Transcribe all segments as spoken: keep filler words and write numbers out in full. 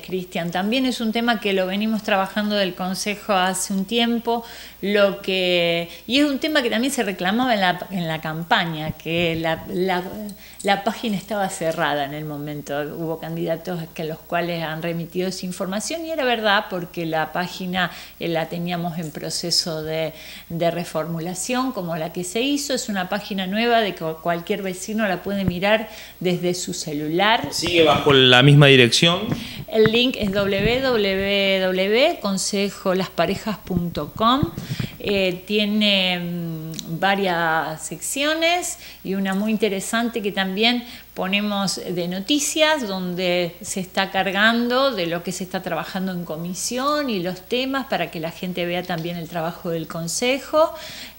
Cristian. También es un tema que lo venimos trabajando del Consejo hace un tiempo, lo que, y es un tema que también se reclamaba en la, en la campaña, que la, la, la página estaba cerrada en el momento. Hubo candidatos que los cuales han remitido esa información y era verdad porque la página eh, la teníamos en proceso de, de reformulación, como la que se hizo. Es una página nueva de que cualquier vecino la puede mirar desde su celular. ¿Sigue bajo la misma dirección? El link es doble u doble u doble u punto consejo las parejas punto com. Eh, tiene mmm, varias secciones y una muy interesante que también ponemos de noticias, donde se está cargando de lo que se está trabajando en comisión y los temas para que la gente vea también el trabajo del Consejo.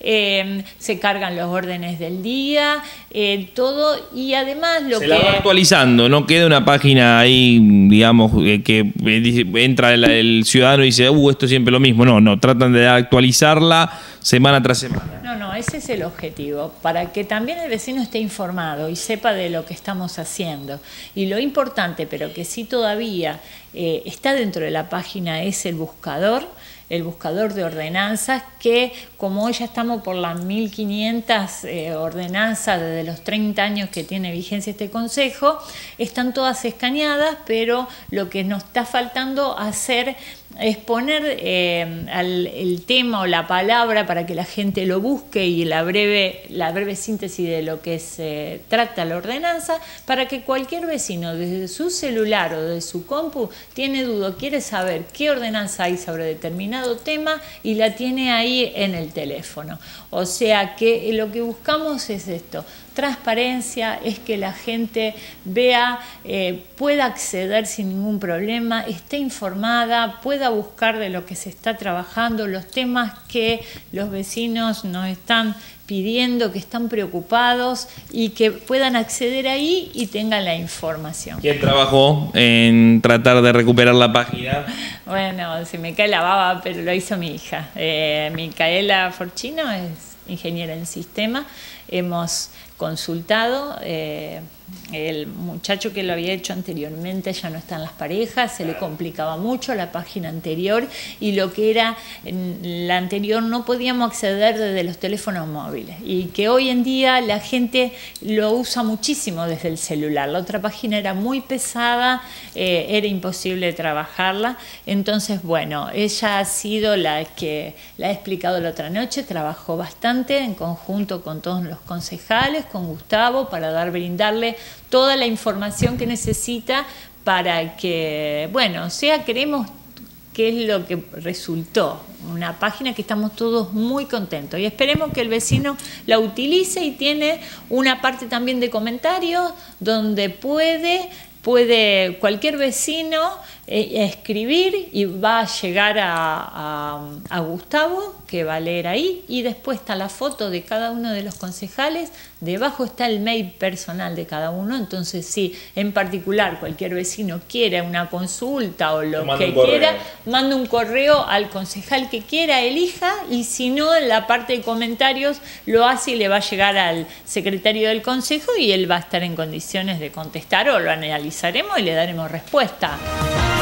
Eh, se cargan los órdenes del día, eh, todo, y además lo se que... la va actualizando, no queda una página ahí, digamos, que entra el, el ciudadano y dice, uh, esto es siempre lo mismo. No, no, tratan de actualizarla semana tras semana. No, no, ese es el objetivo, para que también el vecino esté informado y sepa de lo que estamos haciendo. Y lo importante, pero que sí todavía eh, está dentro de la página, es el buscador, el buscador de ordenanzas, que como hoy ya estamos por las mil quinientas eh, ordenanzas desde los treinta años que tiene vigencia este Consejo, están todas escaneadas, pero lo que nos está faltando hacer es poner eh, al, el tema o la palabra para que la gente lo busque y la breve, la breve síntesis de lo que se trata la ordenanza, para que cualquier vecino desde su celular o de su compu tiene duda, quiere saber qué ordenanza hay sobre determinado tema y la tiene ahí en el teléfono. O sea que lo que buscamos es esto, transparencia, es que la gente vea, eh, pueda acceder sin ningún problema, esté informada, pueda buscar de lo que se está trabajando, los temas que los vecinos nos están pidiendo, que están preocupados y que puedan acceder ahí y tengan la información. ¿Quién trabajó en tratar de recuperar la página? Bueno, se me cae la baba, pero lo hizo mi hija. Eh, Micaela Forchino es ingeniera en sistema. Hemos consultado, eh, el muchacho que lo había hecho anteriormente ya no está en las parejas, se le complicaba mucho la página anterior y lo que era en la anterior no podíamos acceder desde los teléfonos móviles y que hoy en día la gente lo usa muchísimo desde el celular. La otra página era muy pesada, eh, era imposible trabajarla, entonces bueno, ella ha sido la que la ha explicado la otra noche, trabajó bastante en conjunto con todos los concejales, con Gustavo, para dar, brindarle toda la información que necesita para que, bueno, o sea, queremos qué es lo que resultó, una página que estamos todos muy contentos y esperemos que el vecino la utilice y tiene una parte también de comentarios donde puede puede cualquier vecino eh, escribir y va a llegar a, a, a Gustavo, que va a leer ahí, y después está la foto de cada uno de los concejales, debajo está el mail personal de cada uno, entonces si en particular cualquier vecino quiere una consulta o lo que quiera, manda un correo al concejal que quiera, elija, y si no, en la parte de comentarios lo hace y le va a llegar al secretario del consejo y él va a estar en condiciones de contestar o lo analizaremos y le daremos respuesta.